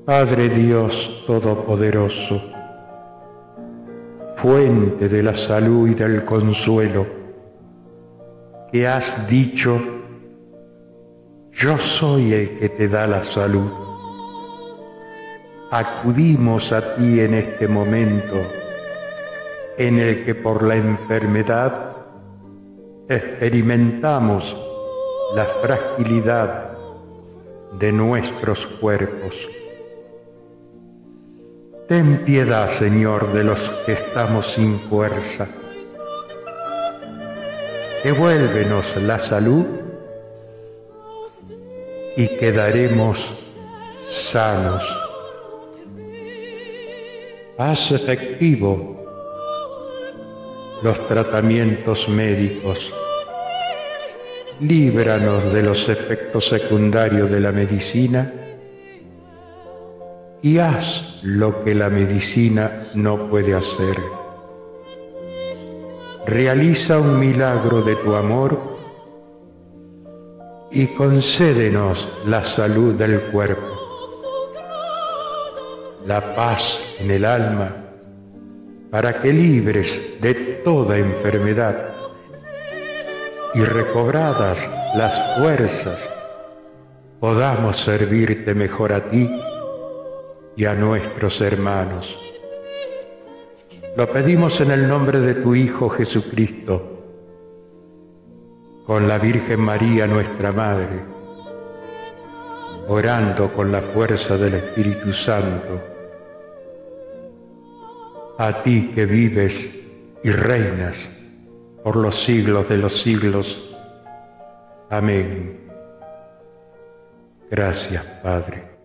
Padre Dios Todopoderoso, fuente de la salud y del consuelo, que has dicho: yo soy el que te da la salud. Acudimos a ti en este momento en el que por la enfermedad experimentamos la fragilidad de nuestros cuerpos. Ten piedad, Señor, de los que estamos sin fuerza. Devuélvenos la salud y quedaremos sanos. Haz efectivo los tratamientos médicos. Líbranos de los efectos secundarios de la medicina y haz lo que la medicina no puede hacer. Realiza un milagro de tu amor y concédenos la salud del cuerpo, la paz en el alma, para que libres de toda enfermedad y recobradas las fuerzas podamos servirte mejor a ti y a nuestros hermanos. Lo pedimos en el nombre de tu Hijo Jesucristo, con la Virgen María nuestra Madre, orando con la fuerza del Espíritu Santo, a ti que vives y reinas por los siglos de los siglos. Amén. Gracias, Padre.